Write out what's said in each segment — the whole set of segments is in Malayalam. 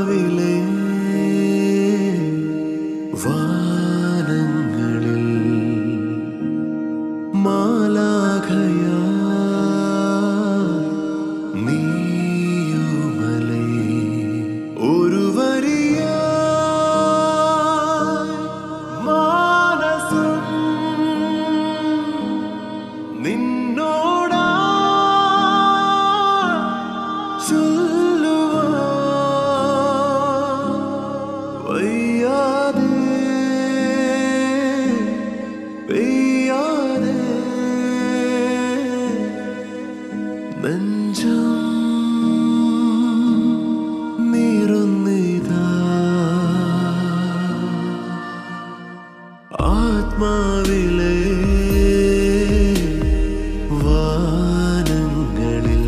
വാനങ്ങളിൽ മാലാഖയാ നീയുമലേ ഒരു വരിയാ മാനസം നിന്നോടാ നെഞ്ചം നീറുന്നിതാ ആത്മാവിലെ വാനങ്ങളിൽ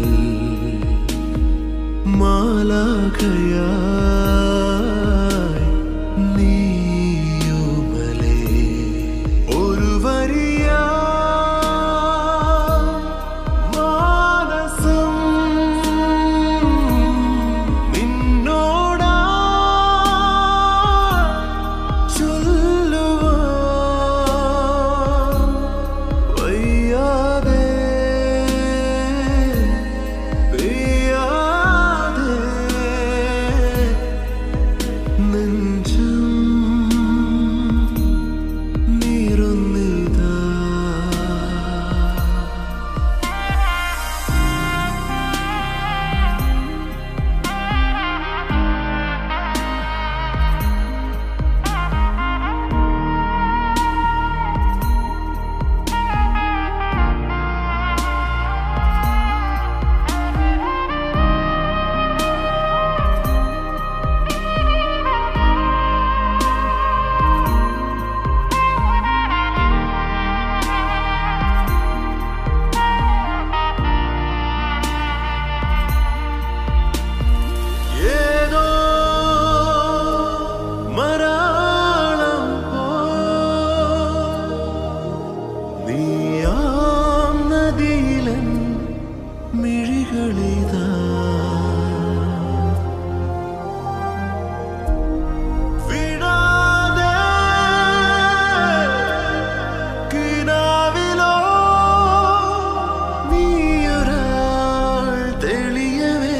മാലാഖയായി നീയുമലേ ഒരു വരിയാ മിഴികളിതാ വിടാതെ കിനാവിലോ നീയൊരാൾ തെളിയവേ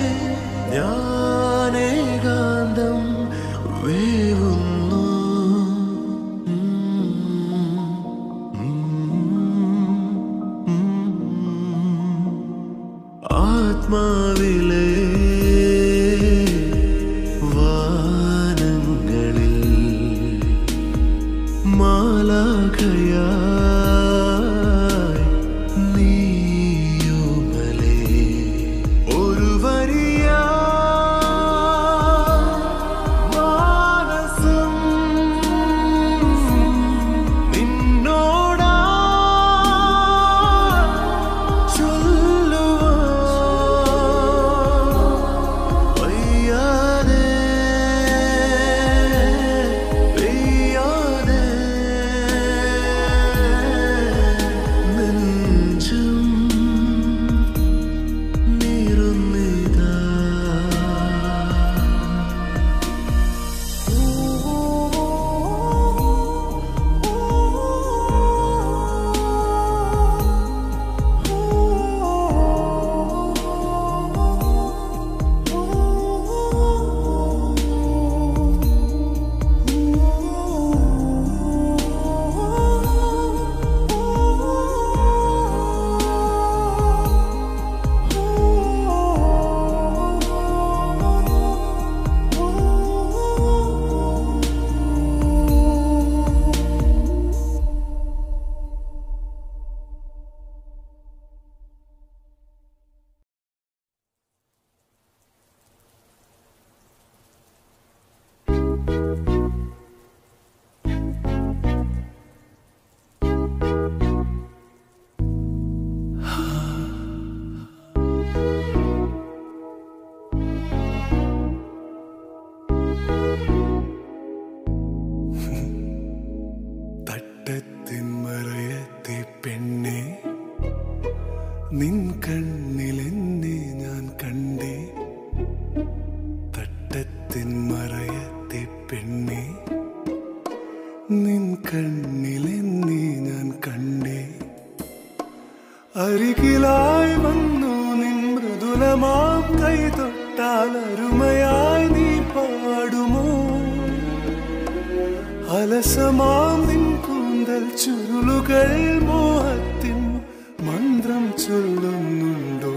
ഞാനേകാന്തം വേവുന്നു ആത്മാവിലെ വാനങ്ങളിൽ മാലാഖയായി നീയുമലേ ഒരു വരിയാ മാനസം നിന്നോടാ നിൻ കണ്ണിലെന്നെ ഞാൻ കണ്ടേ തട്ട തട്ടത്തിൻ മറയത്തെ പെണ്ണെ നിൻ കണ്ണിലെന്നെ ഞാൻ കണ്ടേ അരികിലായി വന്നു നിൻ മൃദുലമാം കൈ തൊട്ടാൽ അരുമയായി നീ പാടുമോ അലസമാം നിൻ കൂന്തൽ ചുരുളുകൾ മോഹത്തിൻ മന്ത്രം ചൊല്ലുന്നുണ്ടോ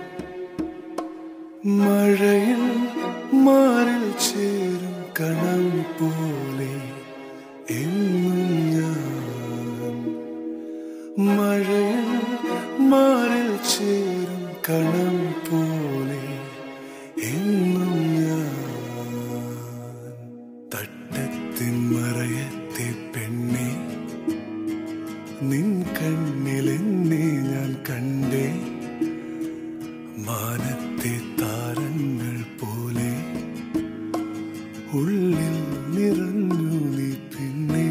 മഴയിൽ മാറിൽ ചേരും കണം പോലെ എന്നും ഞാൻ മഴയിൽ മാറിൽ ചേരും കണം പോലെ എന്നും ഞാൻ തട്ടത്തിൻ മറയത്തെ പെണ്ണെ നിൻ കണ്ണിലെന്നെ ഞാൻ കണ്ടേ മാനത്തെ താരങ്ങൾ പോലെ ഉള്ളിൽ നിറഞ്ഞു നീ പിന്നെ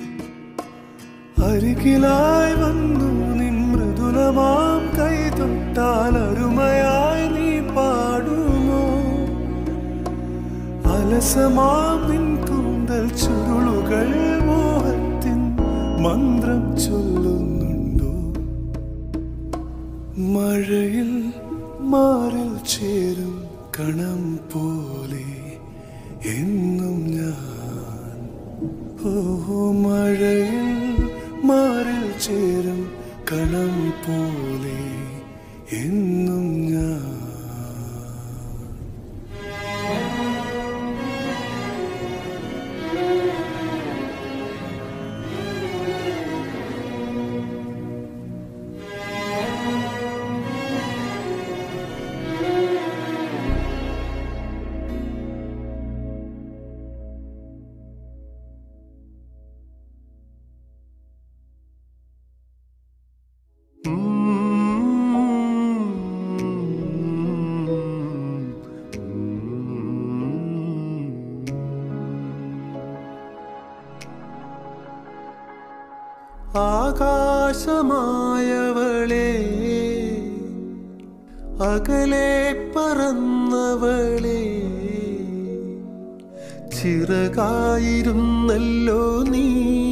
അരികിലായി വന്നു നിൻ മൃദുലമാം കൈ തൊട്ടാൽ അരുമയായി നീ പാടുമോ അലസമാം നിൻ കൂന്തൽ ചുരുളുകൾ മോഹത്തിൻ മന്ത്രം ചൊല്ലുന്നുണ്ടോ മഴയിൽ മാറിൽ ചേരും കണം പോലെ എന്നും ഞാൻ ഓ മഴയിൽ മാറിൽ ചേരും കണം പോലെ എന്നും ഞാൻ ആകാശമായവളെ അകലെ പറന്നവളെ ചിറകായിരുന്നല്ലോ നീ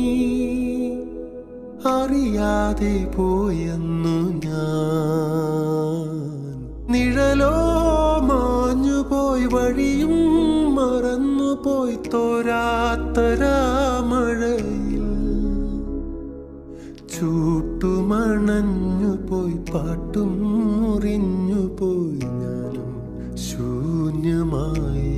അറിയാതെ പോയെന്നു ഞാൻ നിഴലോ മാഞ്ഞുപോയി വഴിയും മറന്നുപോയി തോരാത്തരാമഴയിൽ ചൂട്ടുമണഞ്ഞു പോയി പാട്ടും മുറിഞ്ഞു പോയി ഞാനും ശൂന്യമായി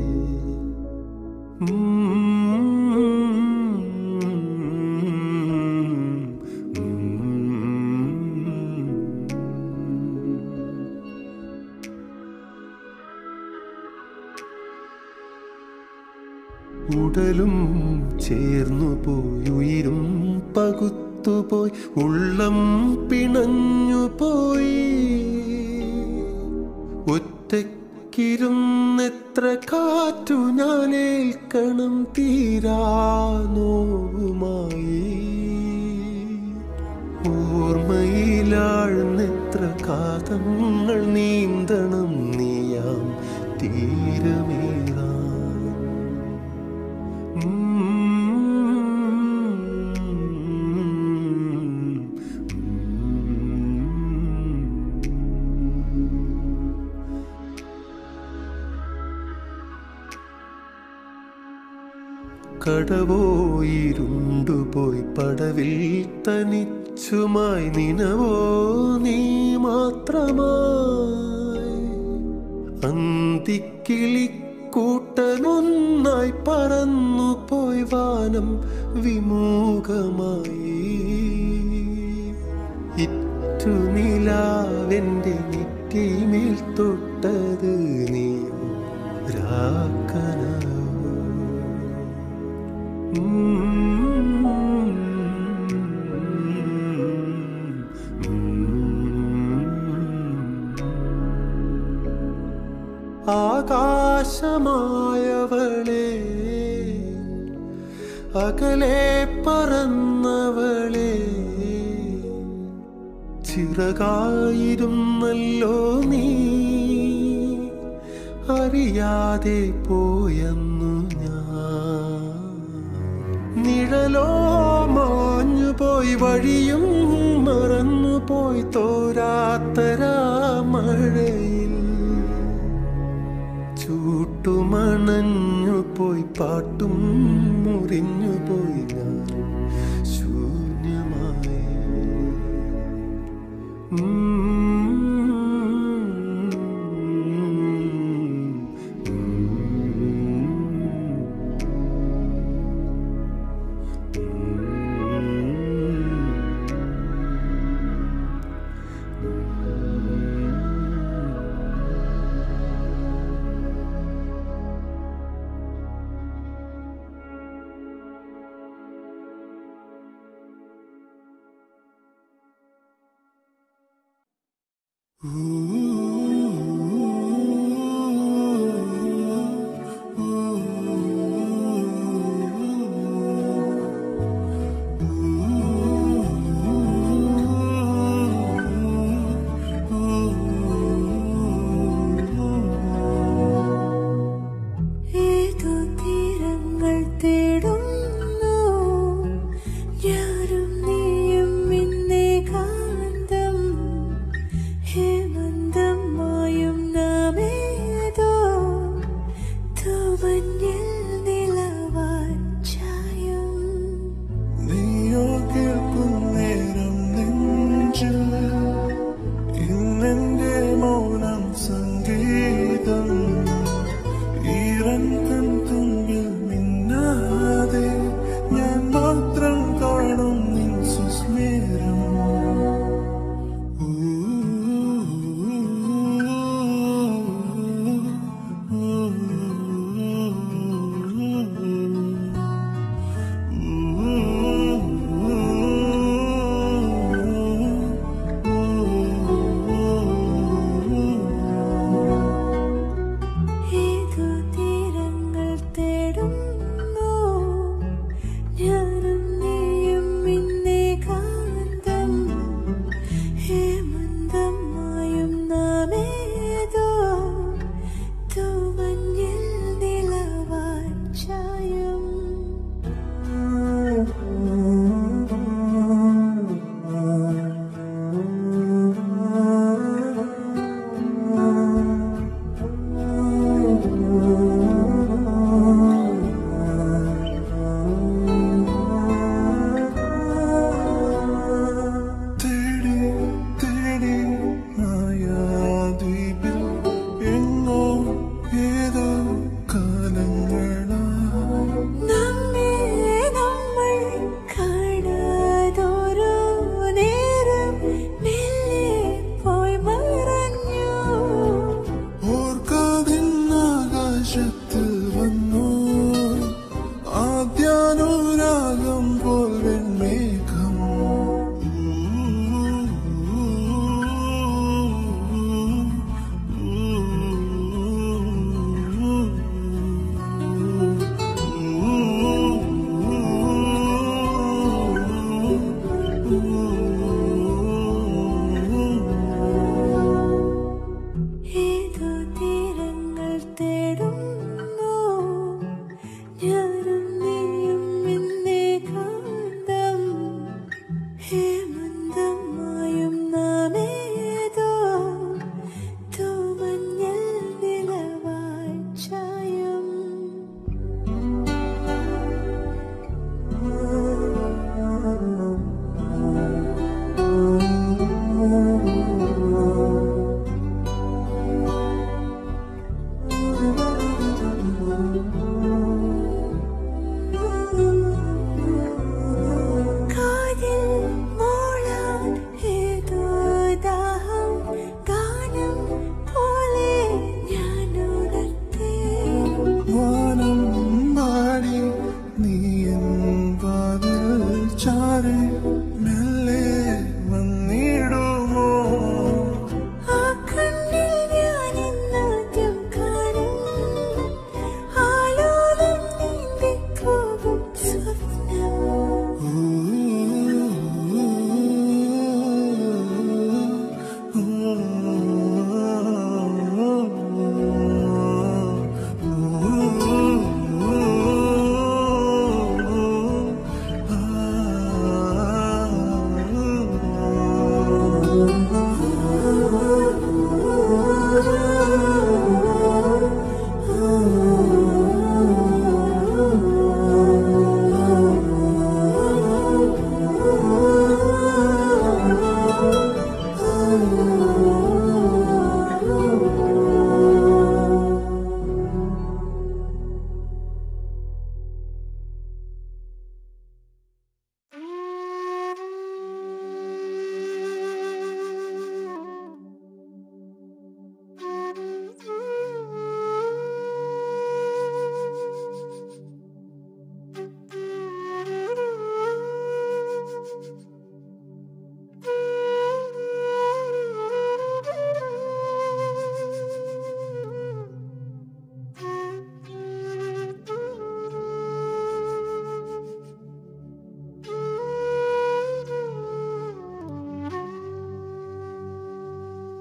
ഉടലും ചേർന്നു പോയി ഉയിരും പകുത്തുപോയി ഉള്ളം പിണഞ്ഞുപോയി ഒറ്റയ്ക്കിരുന്നെത്ര കാറ്റു ഞാനേൽക്കണം തീരാ നോവുമായി ഓർമ്മയിലാഴ്ന്നെത്ര കാതങ്ങൾ നീന്തണം നീയാം തീരമേറാ കടവോയിരുണ്ടുപോയി പടവിൽ തനിച്ചുമായി നിനവോ നീ മാത്രമായി അന്തിക്കിളിക്കൂട്ടനൊന്നായി പറന്നു പോയി വാനം വിമുഖമായി ഇറ്റു നിലാവെന്റെ നെറ്റിമേൽ തൊട്ടത് നീ രാക്കന ആകാശമായവളെ അകലെ പറന്നവളെ ചിറകായിരുന്നല്ലോ നീ അറിയാതെ പോയെന്നു ഞാൻ. നിഴലോ മാഞ്ഞുപോയി, വഴിയും മറന്നുപോയി, തോരാത്തരാ മഴയിൽ ചൂട്ടുമണഞ്ഞുപോയി, പാട്ടും മുറിഞ്ഞുപോയി, ഞാൻ ശൂന്യമായി. ഹേമന്ത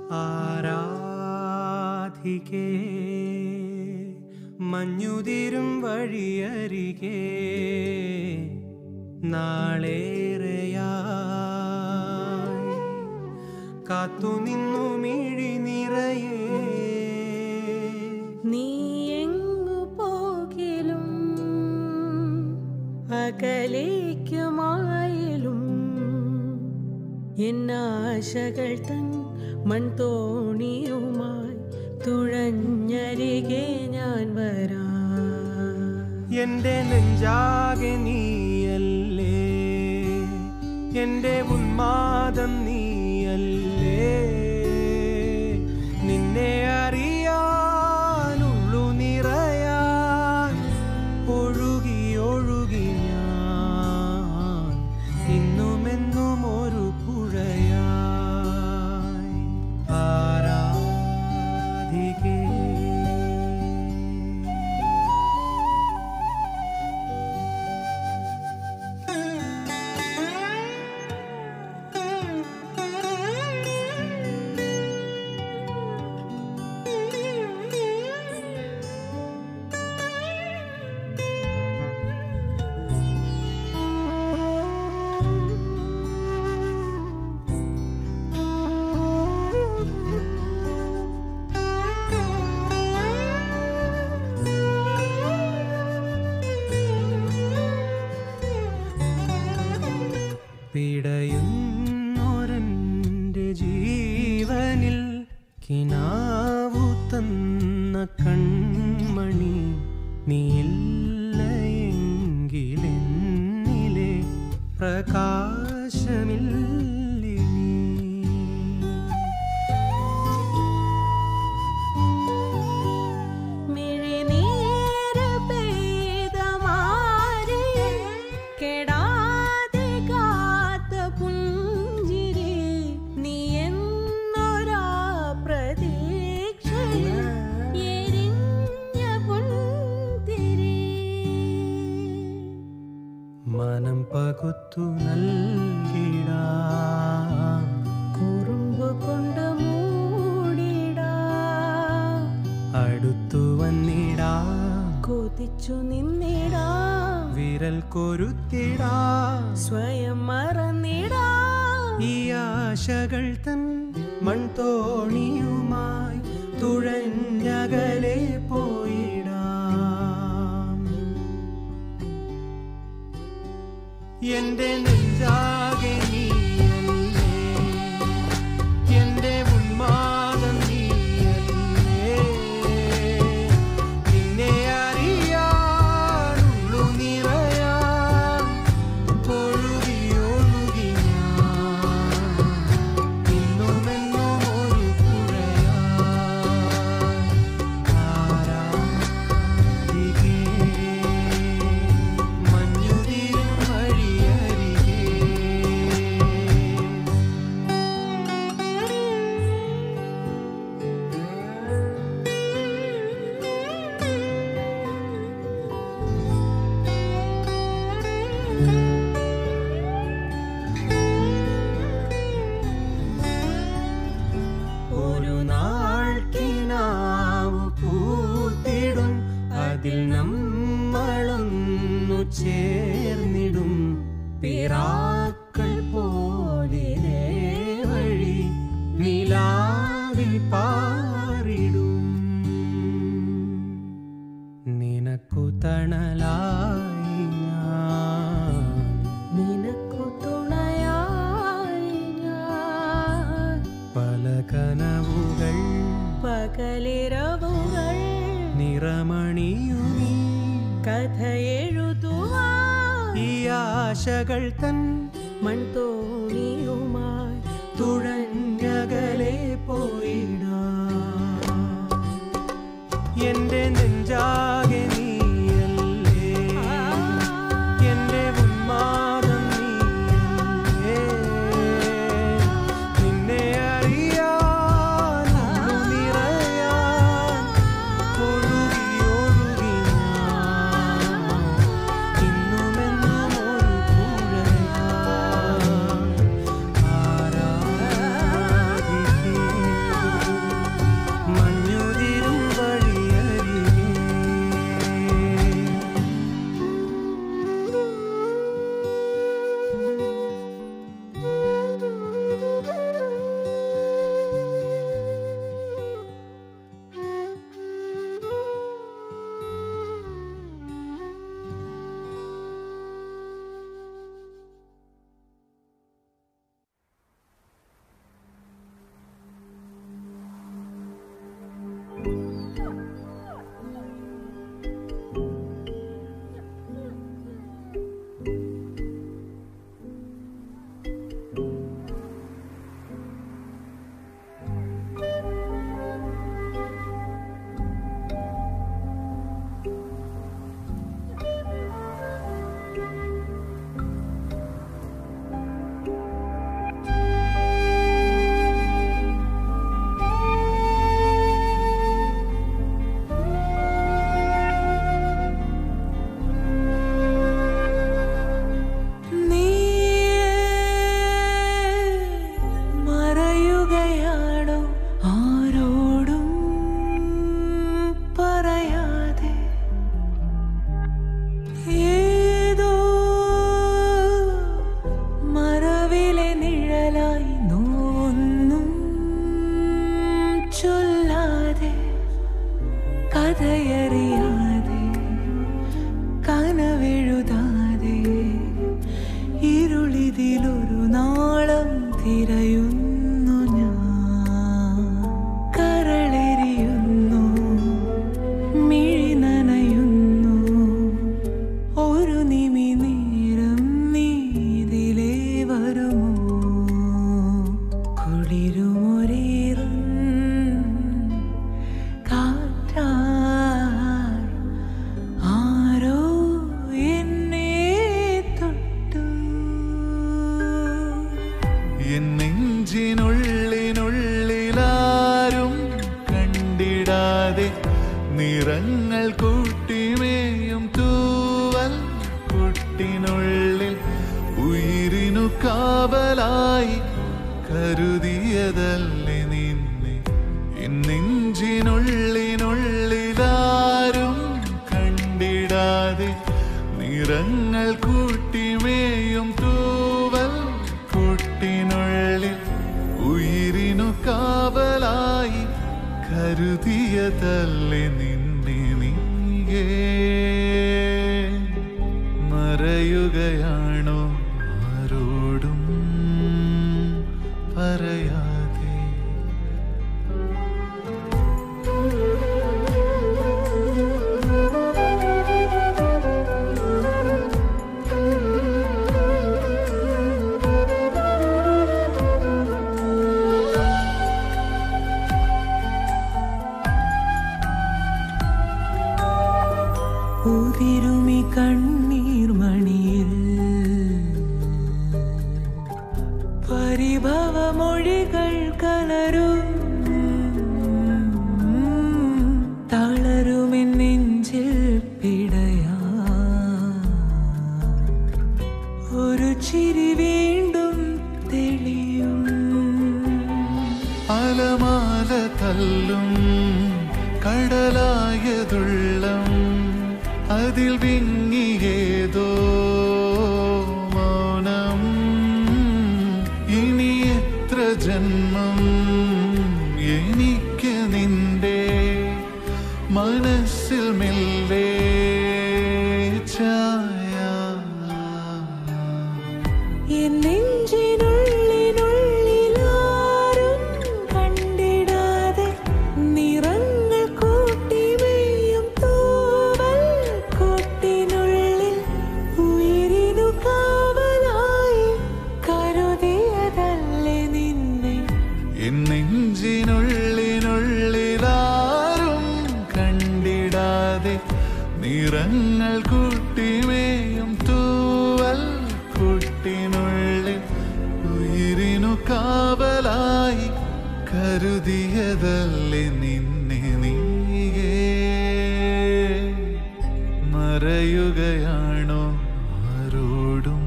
ആരാധികേ മഞ്ഞുതിരും വഴിയരികെ നാളേറെയായി കാത്തുനിന്നു മിഴി നിറയെ നീ എങ്ങു പോകിലും അകലേക്കുമായാലും എന്നാശകൾ തൻ മൺതോണിയുമായി തുഴഞ്ഞരികെ ഞാൻ വരാം. എന്റെ നെഞ്ചാകെ നീയല്ലേ, എന്റെ ഉന്മാദം നീയല്ലേ, നിന്നെ അറിയാനുള്ളു നിറയാൻ ഒഴുകി ഒഴുകി ഞാൻ ഇന്നുമെന്നും ഒരു പുഴയായി. ആരാധികേ പിടയുന്നൊരെൻ്റെ ജീവനിൽ കിനാവു തന്ന കൺമണി നീയില്ലയെങ്കിലെന്നിലെ പ്രകാശമില്ലേ നീ. മനം പകുത്തു നൽകിടാം, കുറുമ്പ് കൊണ്ട് മൂടിടാം, അടുത്തു വന്നിടാം, കൊതിച്ചു നിന്നിടാം, വിരൽ കൊരുത്തിടാം, സ്വയം മറന്നിടാം. ഈ ആശകൾ തൻ മൺതോണിയുമായി തുഴഞ്ഞകലെ പോയിടാം. എന്റെ നെഞ്ചാകെ നീയല്ലേ, എന്റെ ഉന്മാദം നീയല്ലേ, നിന്നെ അറിയാനുള്ളു നിറയാൻ ഒഴുകി ഒഴുകി ഞാൻ ഇന്നുമെന്നും ഒരു പുഴയായി. ആരാധികേ മഞ്ഞുതിരും വഴിയരികെ ഒരു നാൾ കിനാവു പൂത്തിടും, അതിൽ നമ്മളൊന്നു ചേർന്നിടും, പിറാക്കൾ പോലെ വഴി നിലാവിൽ പാറിടും. നിനക്കു തണലായി ഞാൻ, നിനക്കു തുണയായി ഞാൻ, പല കനവുകൾ പകലിരവുകൾ നിറമണിയുമീ കഥ എഴുതുവാൻ. ഈ ആശകൾ തൻ മൺതോണിയുമായി തുഴഞ്ഞകലെ പോയിടാം. എന്റെ നെഞ്ചാകെ നീയല്ലേ, എന്റെ ഉന്മാദം നീയല്ലേ, നിന്നെ അറിയാനുള്ളു നിറയാൻ ഒഴുകി ഒഴുകി ഞാൻ ഇന്നുമെന്നും ഒരു പുഴയായി. ആരാധികേ കഥയറിയാതെ കനവെഴുതാതെ ഇരുളിതിലൊരു നാളം തിരയുന്നു ഞാൻ. കരളെരിയുന്നു, മിഴി നനയുന്നു, ഒരു നിമിനേരം നീതിലേ വരുമോ? കുളിരുമൊരേറും കാറ്റാൽ ആരോ എന്നെ തൊട്ടു. എൻ നെഞ്ചിനുള്ളിനുള്ളിലാരും കണ്ടിടാതെ നിറങ്ങൾ കൂട്ടിമേയും തൂവൽ കുട്ടിനുള്ളിൽ ഉയിരിനു കാവലായി കരുതിയതല്ലേ നിന്നെ. എൻ നെഞ്ചിനുള്ളിനുള്ളിലാരും കണ്ടിടാതെ നിറങ്ങൾ കൂട്ടിമേയും തൂവൽ കുട്ടിനുള്ളിൽ ഉയിരിനു കാവലായി കരുതിയതല്ലേ നിന്നെ. നീയേ മറയുകയാണോ ആരോടും പറയാതെ? ഉതിരുമി കണ്ണീർ മണിയിൽ പരിഭവമൊഴികൾ കലരും. തളരുമെൻ നെഞ്ചിൽ പിടയാ ഒരു ചിരി വീണ്ടും തെളിയും. അലമാല തല്ലും കടലായതുള്ളം അതിൽ വിങ്ങിയേതോ മൗനം. ഇനി എത്ര ജന്മം എനിക്ക് നിന്റെ മനസ്സിൽ മെല്ലെ ഛായ. എൻ നെഞ്ചിനുള്ളിനുള്ളിലാരും കണ്ടിടാതെ നിറങ്ങൾ കൂട്ടിമേയും തൂവൽ കൂട്ടിനുള്ളിൽ ഉയിരിനു കാവലായി കരുതിയതല്ലേ നിന്നെ. എൻ നെഞ്ചിനുള്ളിനുള്ളിലാരും കണ്ടിടാതെ നിറങ്ങൾ കൂട്ടിമേയും തൂവൽ കുട്ടിനുള്ളിൽ ഉയിരിനു കാവലായി കരുതിയതല്ലേ നിന്നെ. നീയേ മറയുകയാണോ ആരോടും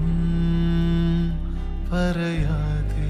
പറയാതെ?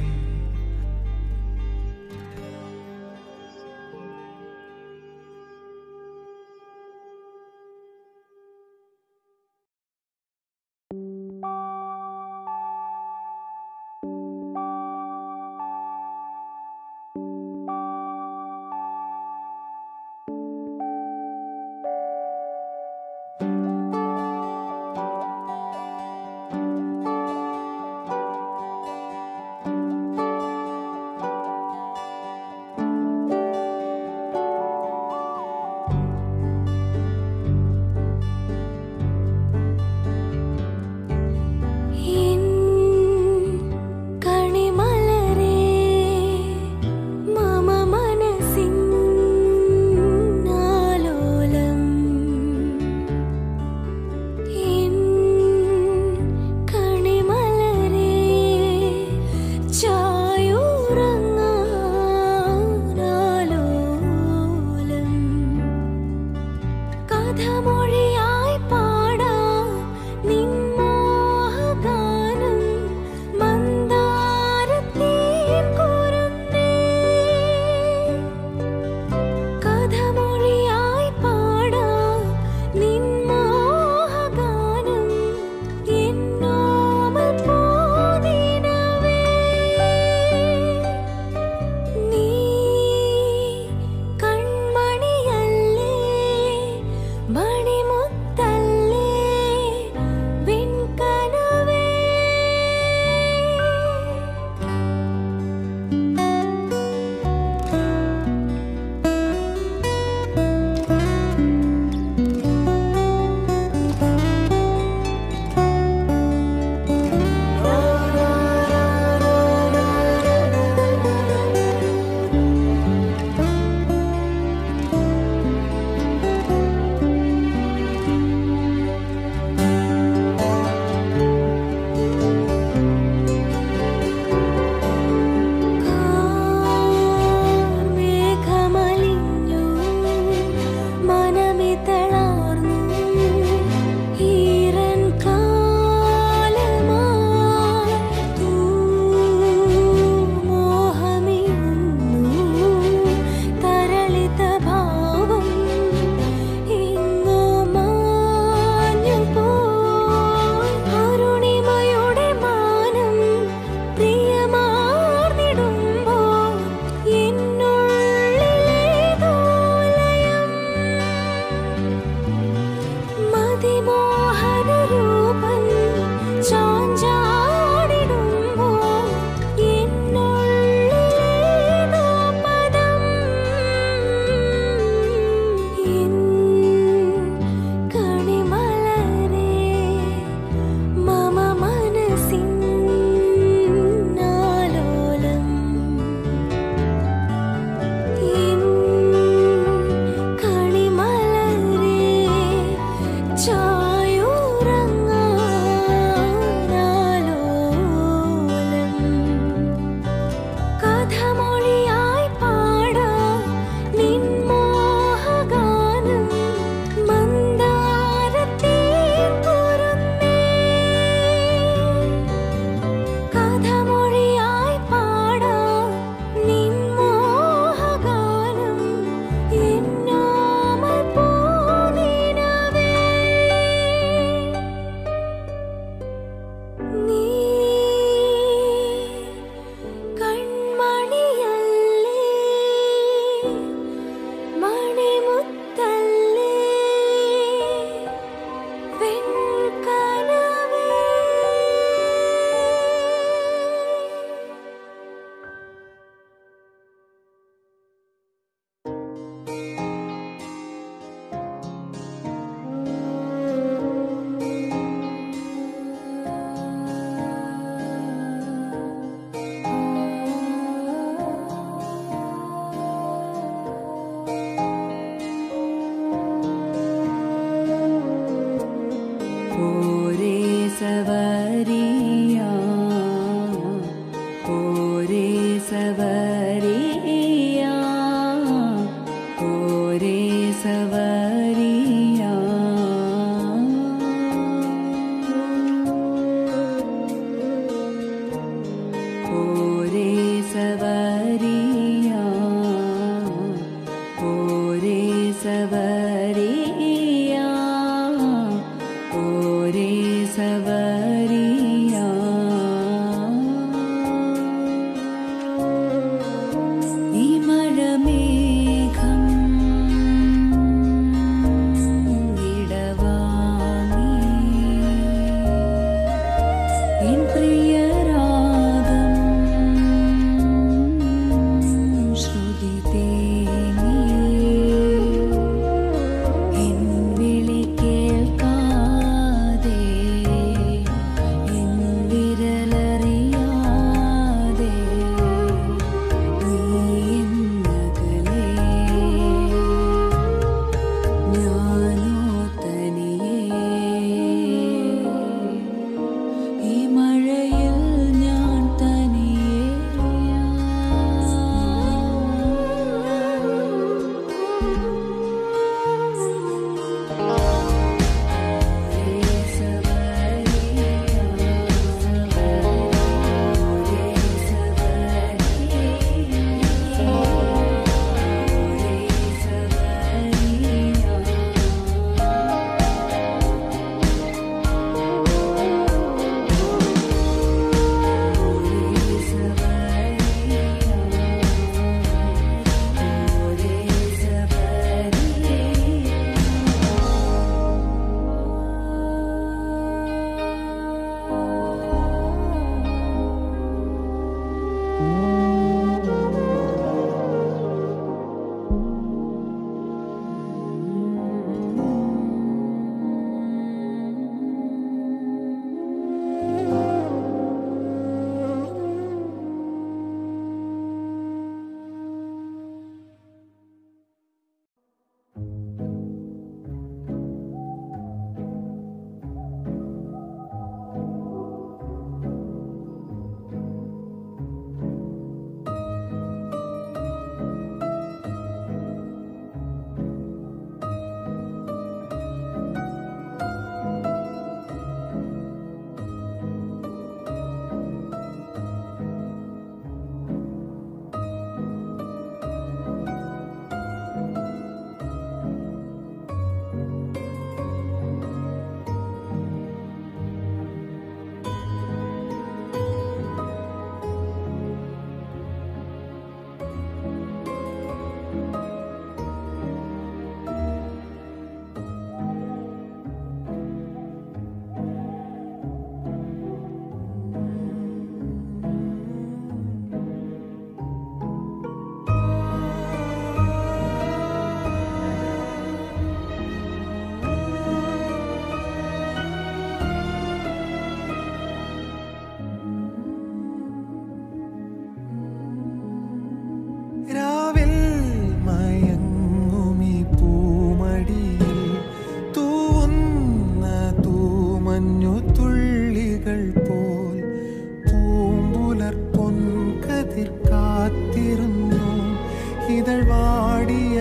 വാടിയ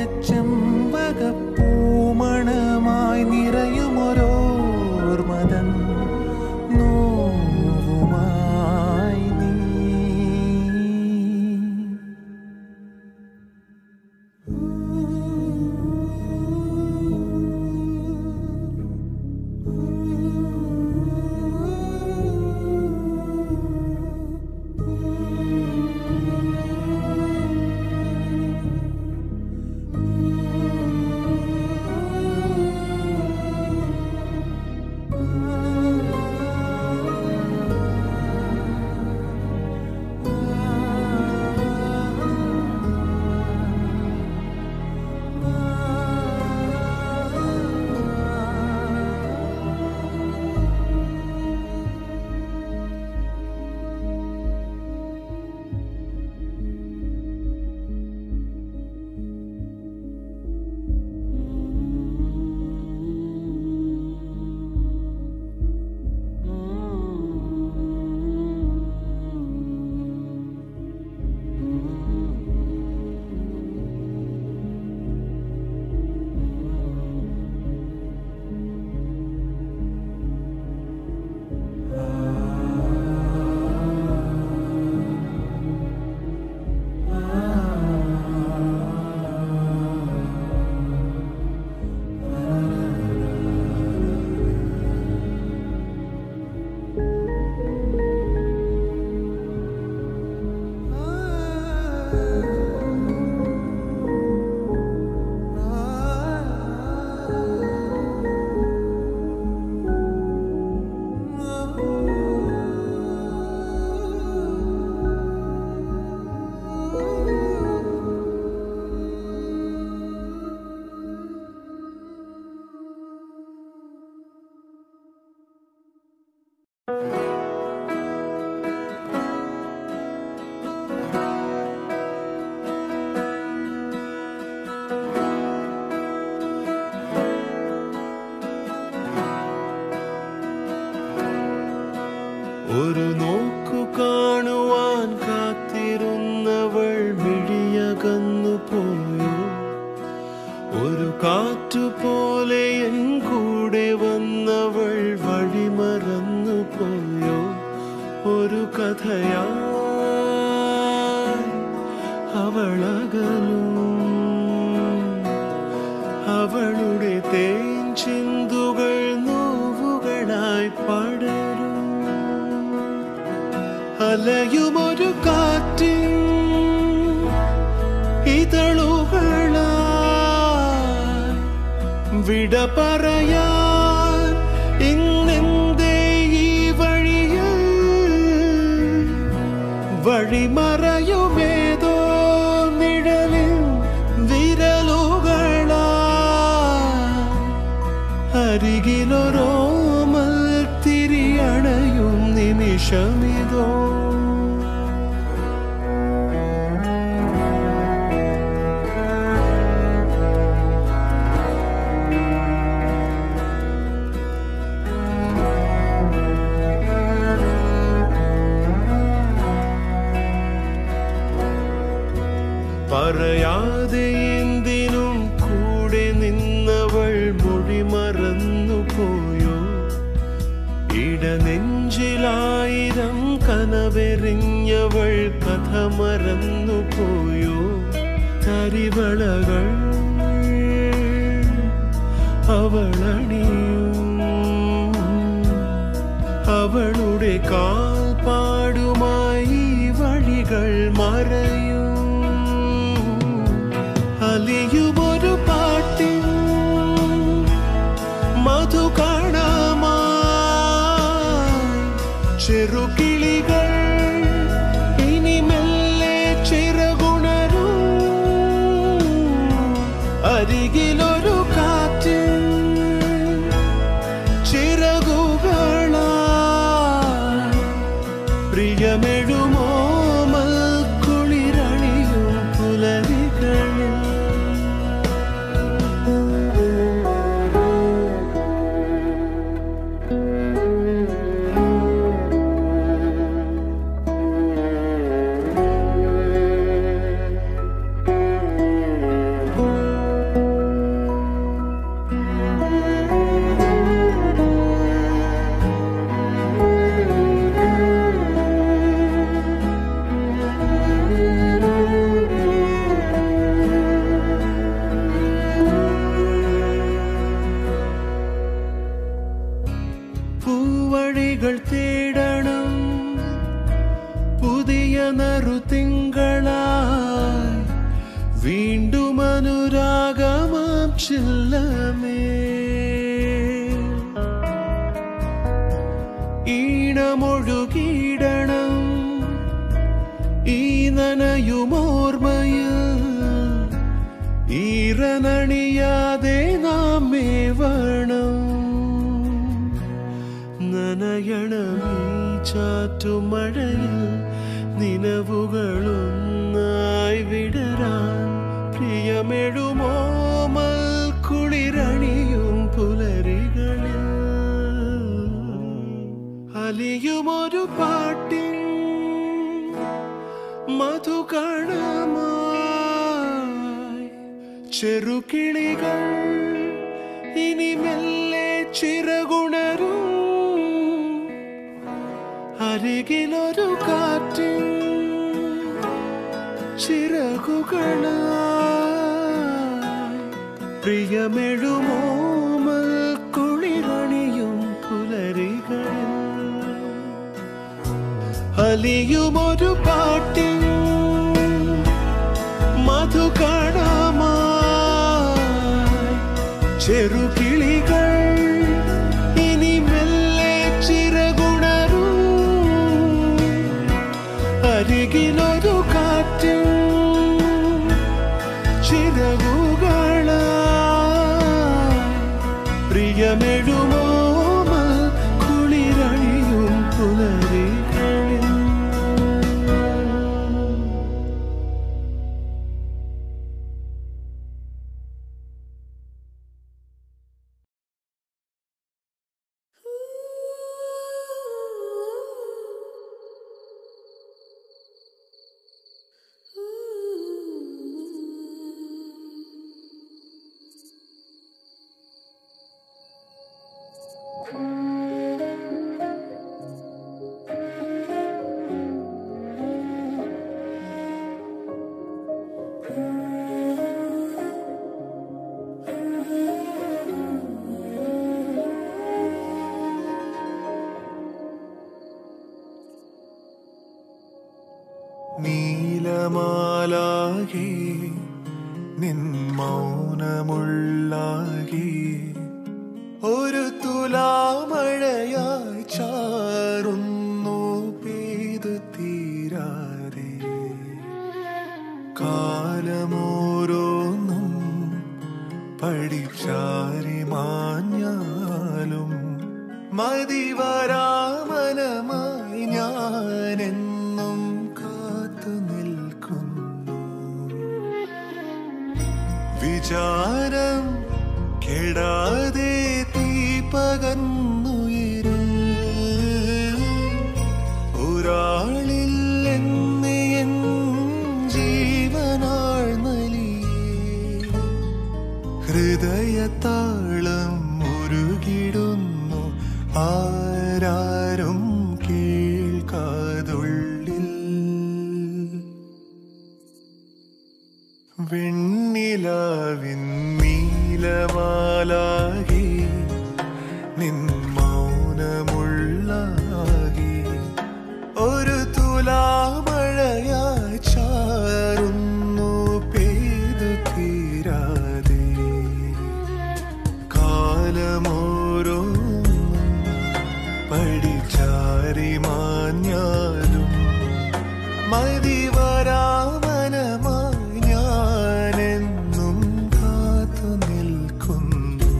ചെമ്പകപ്പൂമണമായി നിറയുമൊരോർമതൻ നോവുമായി നീ. ഒരു നോക്കു കാണുവാൻ കാത്തിരുന്നവൾ മിഴിയകന്നു പോയോ. ഒരു കാറ്റുപോലെ എൻ കൂടെ വന്നവൾ വഴിമറന്നു പോയോ. ഒരു കഥയായി അവളകലും അവളുടെ തേൻ ചിന്തുകൾ നോവുകളായി പടരും. അലയുമൊരു കാറ്റിൻ ഇതളുകളായി വിട പറയാൻ ഇന്നെന്തേ ഈ വഴിയിൽ വഴിമറയുമേതോ നിഴലിൽ വിരലുകളായി അരികിലൊരോമൽ തിരിയണയും നിമിഷമിതോ. പറയാതെ എന്തിനും കൂടെ നിന്നവൾ മൊഴി മറന്നു പോയോ. ഇടനെഞ്ചിലായിരം കനവെറിഞ്ഞവൾ കഥ മറന്നു പോയോ. തരിവളകൾ അവളണിയും അവളുടെ കാൽപ്പാടുമായി വഴികൾ മറയും. അലിയുമൊരു പാട്ടിൻ മധുകണമായി ചെറുകിളികൾ ഇനി മെല്ലെ ചിറകുണരും. അരികിലൊരു കാറ്റിൻ ചിറകുകളായി പ്രിയമെഴുമോ മൽക്കുളിരണിയും പുലരികളിൽ. അനുരാഗമാം ചില്ലമേ ഈണമൊഴുകിയിടണം ഈ നനയുമോർമ്മയിൽ ഈറനണിയാതെ നാം മേവണം നനയണമീ ചാറ്റുമഴയിൽ നിലവുകളൊന്നായി വിടരാൻ പ്രിയമെഴുമോമൽ കുളിരണിയും പുലരികളിൽ അലിയുമൊരു പാട്ടിൻ മധുകണമായി ചെറുകിളികൾ ഇനി മെല്ലെ ചിറകുണരും അരികിലൊരു കാറ്റിൻ ചിറകുകളായി പ്രിയമെഴുമോമൽ കുളിരണിയും പുലരികളിൽ അലിയുമൊരു പാട്ടിൻ മധുകണമായി ചെറുകിളികൾ ഇനി മെല്ലെ ചിറകുണരും അരികിലൊരു കാറ്റിൻ ചിറകുകളായി പ്രിയമെഴുമോമൽ കുളിരണിയും പുലരികളിൽ നീലമാലാകെ നിൻ മൗനമുള്ളാകെ ഒരു തുലാമഴയായി ചാറുന്നു പെയ്തു തീരാതെ കാലമോരോന്നും പടിച്ചാരി മാഞ്ഞാലും മതിവരാമനമായി ഞാനെന്നും കാത്തു നിൽക്കുന്നു വിചാരം കെടാതെ തീ പകർന്നുയരും ഒരാളിൽ എന്നെ എൻ ജീവനാൾ നലിയേ ഹൃദയതാളം മുരുകിടുന്നു ആരാരും കേൾക്കാതുള്ളിൽ വെണ്ണിലാവിൻ നീലമാലാകെ നിൻ മൗനമുള്ളാകെ ഒരു തുലാമഴയായി ചാറുന്നു പെയ്തു തീരാതെ കാലമോരോ പടിച്ചാരി മാഞ്ഞാലും മതിവരാമനമായി ഞാനെന്നും കാത്തു നിൽക്കുന്നു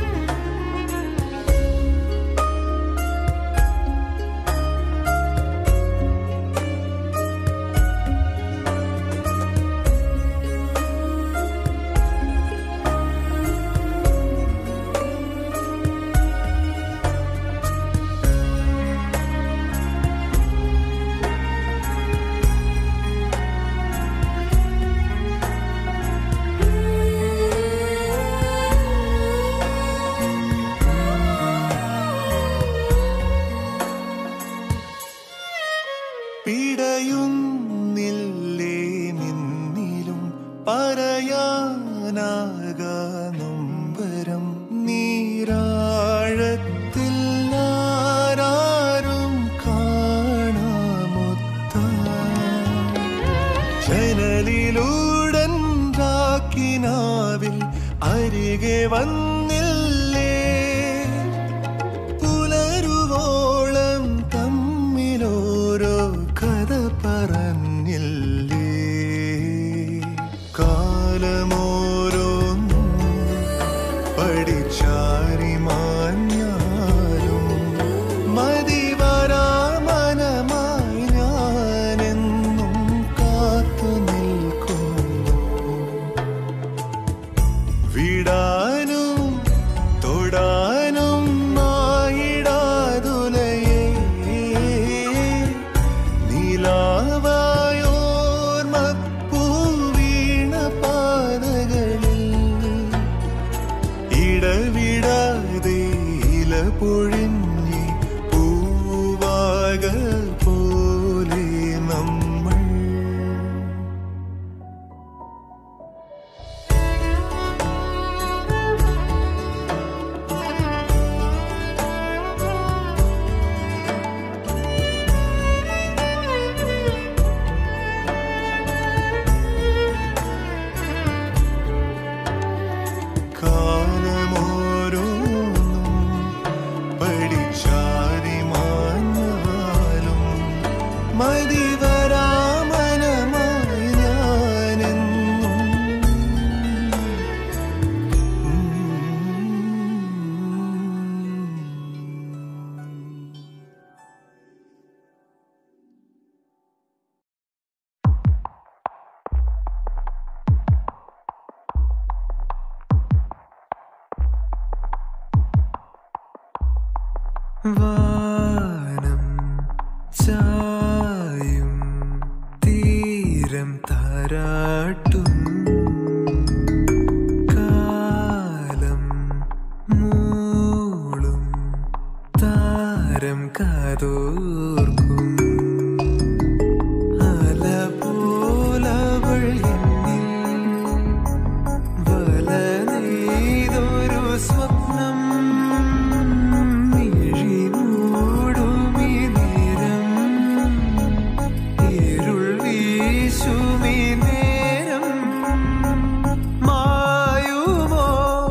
പിടയുന്നില്ലേ നിന്നിലും പറയാനാകാനൊമ്പരം നീരാഴത്തിൽ ആരാരും കാണാമൊത്ത ജനലിലൂടൻ കിനാവിൽ അരികെ വന്നില്ലേ പുലരുവോളം തമ്മിലോരോ കഥ പറഞ്ഞില്ലേ കാലമോരോന്നും പഠിച്ചാരി മാഞ്ഞാലും മതിവരാമനമായി ഞാനെന്നും കാത്തു നിൽക്കുന്നു വിടാനും തൊടാനും മായിടാതുലയേ നീലാവായോർമപ്പൂ വീണ പാതകളിൽ ഇടവിടാതെ ഇല പൊഴിഞ്ഞ് പൂവാക പോലെ നമ്മൾ കാലമോരോന്നും പഠിച്ചാരി മാഞ്ഞാലും മതിവരാമനമായി ഞാനെന്നും വാനം ചായും തീരം താരാട്ടും കാലം മൂളും താരം കാതോർക്കും അല പോലവൾ എന്നിൽ വല നെയ്തൊരു സ്വപ്നം മിഴിമൂടുമീ നേരം ഇരുൾ വീശുമീ നേരം മായുമോ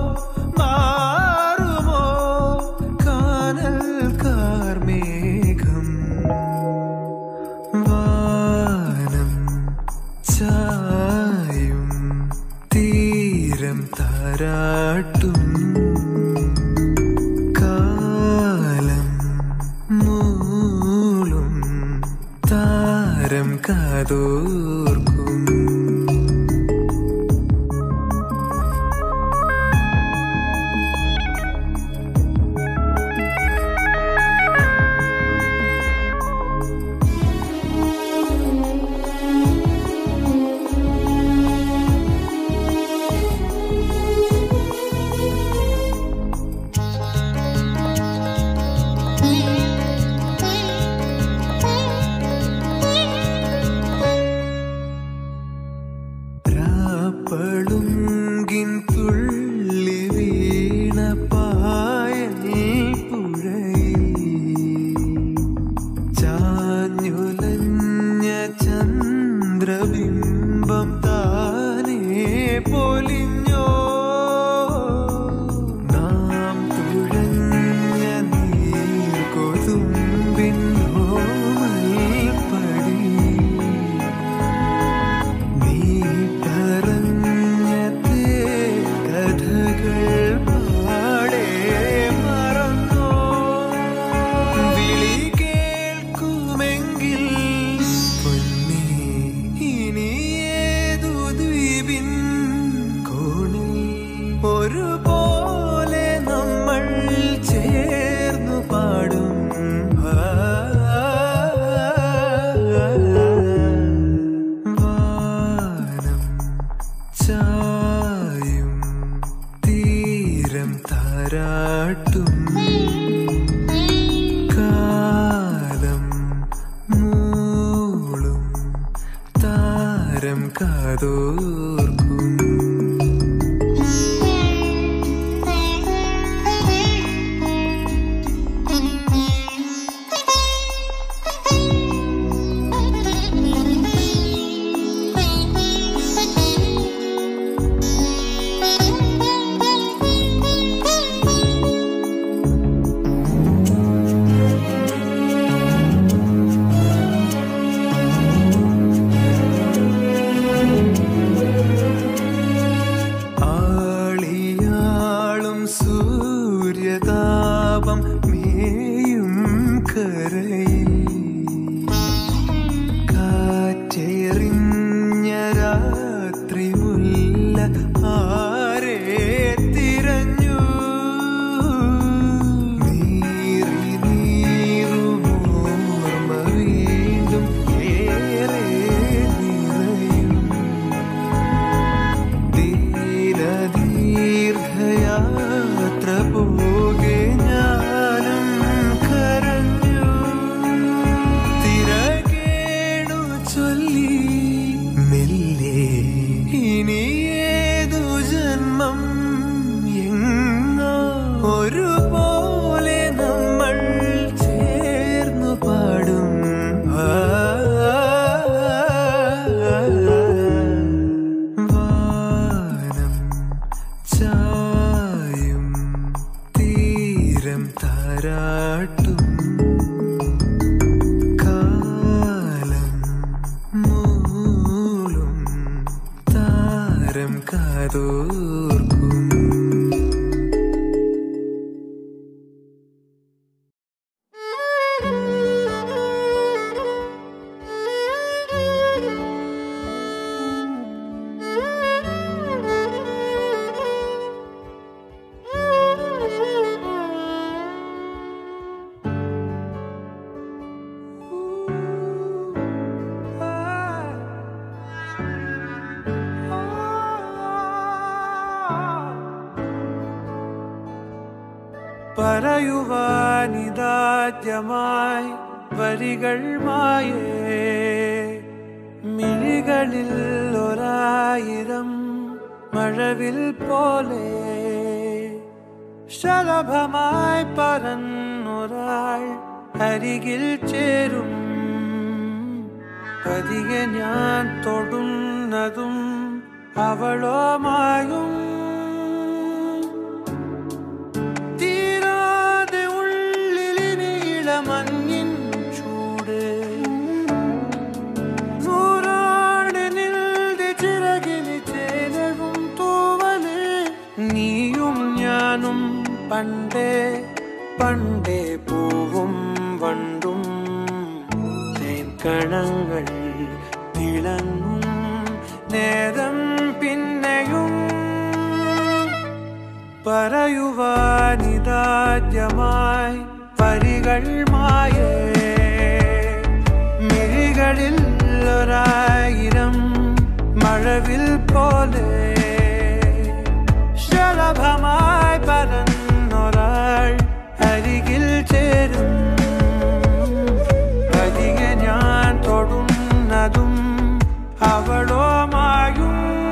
മാറുമോ കാനൽ കാർമേഘം വാനം ചായും തീരം താരാട്ടും കാലം മൂളും താരം കാതോർക്കും പളുങ്കിൻ തുള്ളി വീണ പായൽ പുഴയിൽ ചാഞ്ഞുലഞ്ഞ ചന്ദ്രബിംബം താനേ പൊലിഞ്ഞോ നാം തുഴഞ്ഞ നീർകൊതുമ്പിൻ ഓമൽപ്പടി നീ പറഞ്ഞ കഥകൾ പാടെ മറന്നോ വിളി കേൾക്കുമെങ്കിൽ പൊന്നേ ഇനി ഏതു ദ്വീപിൻ കോണിൽ ഒരുപോലെ നമ്മൾ ചേർന്നു പാടും വാനം ചായും തീരം താരാട്ടും കാലം മൂളും താരം കാതോർക്കും പറയുവാനിതാദ്യമായി വരികൾ മായേ മിഴികളിൽ ഒരായിരം മഴവിൽ പോലെ ശലഭമായി പറന്നൊരാൾ അരികിൽ ചേരും പതിയെ ഞാൻ തൊടുന്നതും അവളോ മായും മഞ്ഞിൻ ചൂട് നൂറാണ് നിൽതി ചിറകിന് ചേലവും തൂവല് നീയും ഞാനും പണ്ടേ പണ്ടേ പൂവും വണ്ടും തേൻകണങ്ങൾ തിളങ്ങും നേരം പിന്നെയും പറയുവാനിതാദ്യമായി വരികൾ മായേ മിഴികളിൽ ഒരായിരം മഴവിൽ പോലെ ശലഭമായി പറന്നൊരാൾ അരികിൽ ചേരും പതിയെ ഞാൻ തൊടുന്നതും അവളോ മായും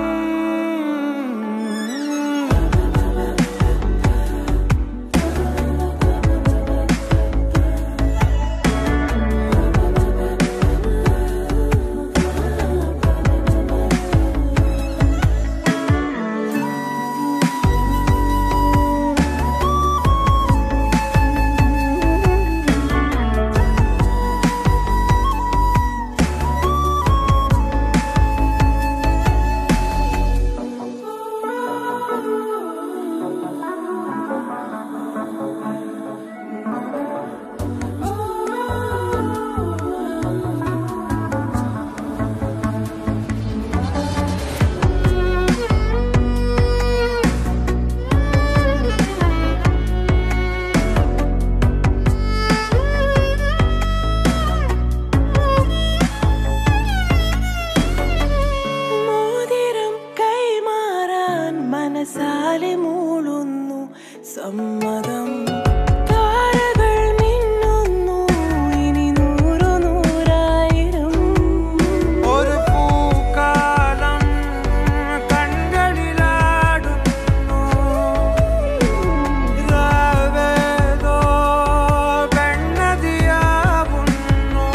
സമ്മതം താരകൾ മിന്നുന്നു ഇനി നൂറു നൂറായിരം ഒരു പൂക്കാലം കൺകളിലാടുന്നു രാവേതോ വെണ്ണതിയാവുന്നു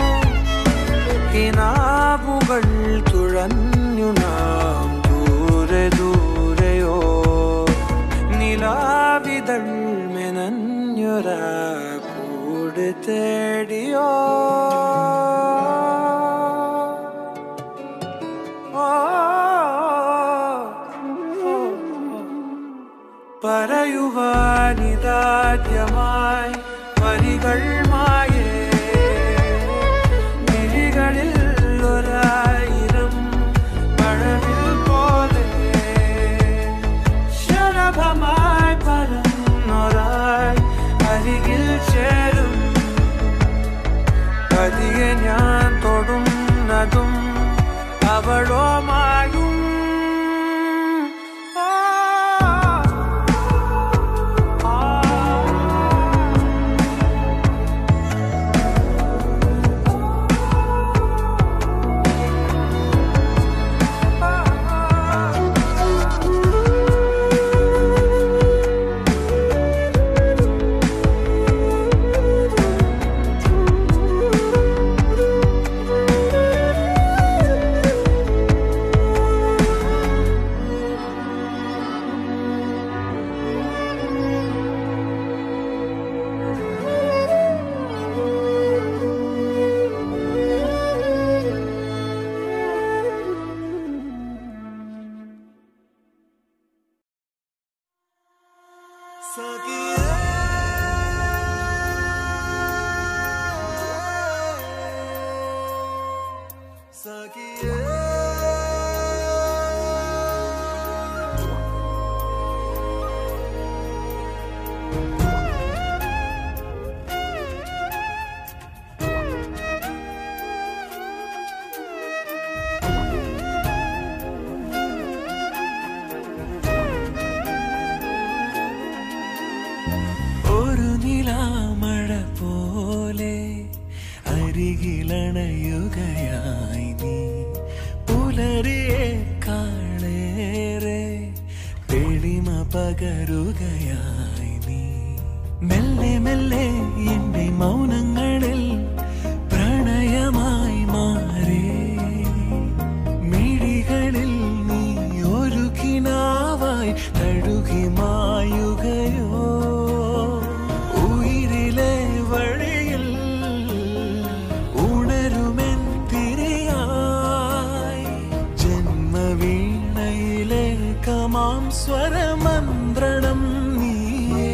കിനാവുകൾ തുഴഞ്ഞു നാം ദൂരെ ദൂരെയോ നിലാവിതൾ മെനഞ്ഞൊരാ കൂട് തേടിയോ പറയുവാനിതാദ്യമായി വരികൾ മായേ മിഴികളിൽ ഒരായിരം മഴവിൽ പോലെ ശലഭമായി പറന്നൊരാൾ അരികിൽ ചേരും പതിയെ ഞാൻ തൊടുന്നതും അവളോ മായും ഒരു നിലാമഴ പോലെ അരികിലണയുകയായി നീ പുലരിയേക്കാളേറെ തെളിമ പകരുകയായി നീ മെല്ലെ മെല്ലെ എന്റെ മൗനങ്ങളിൽ പ്രണയമായി മാറി മിഴികളിൽ നീ ഒരു കിനാവായി തഴുകി മായുകയോ ഉയിരിലെ വഴിയിൽ ഉണരുമെൻ തിരിയായി ജന്മവീണയിലെ കമാം സ്വരമന്ത്രണം നീയേ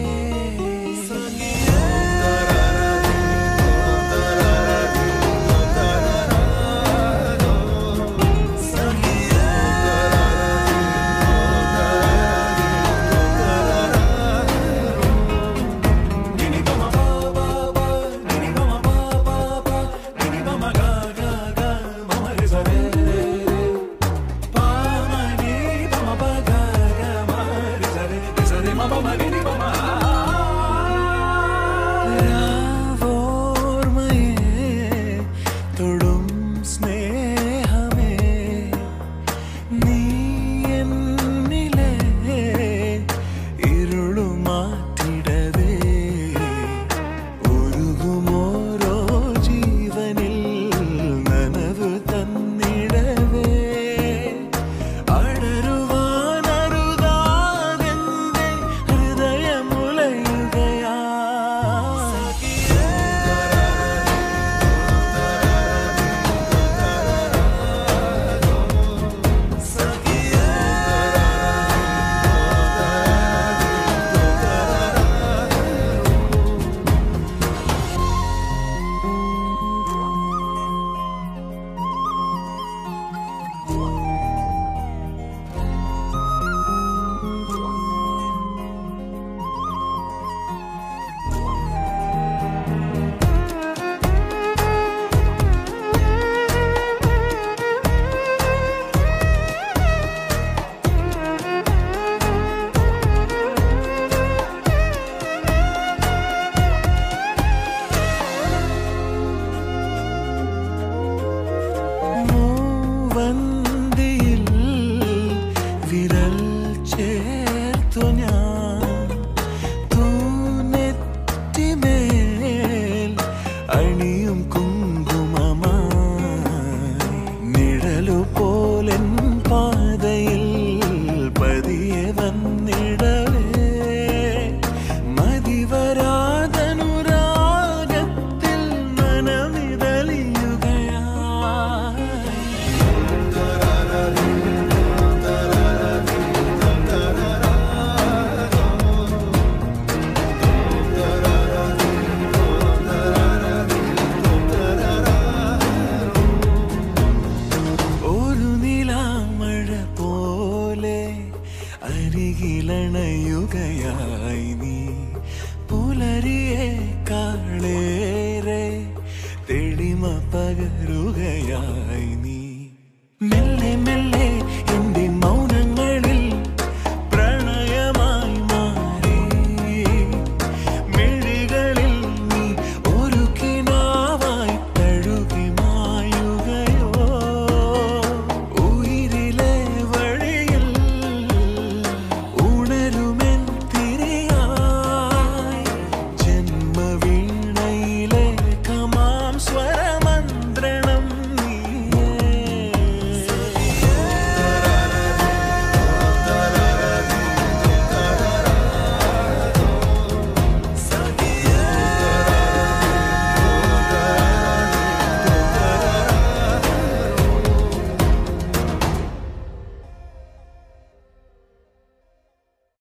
അരികിലണയുകയായി നീ പുലരിയേക്കാളേറെ തെളിമ പകരുകയായി നീ മെല്ലെ മെല്ലെ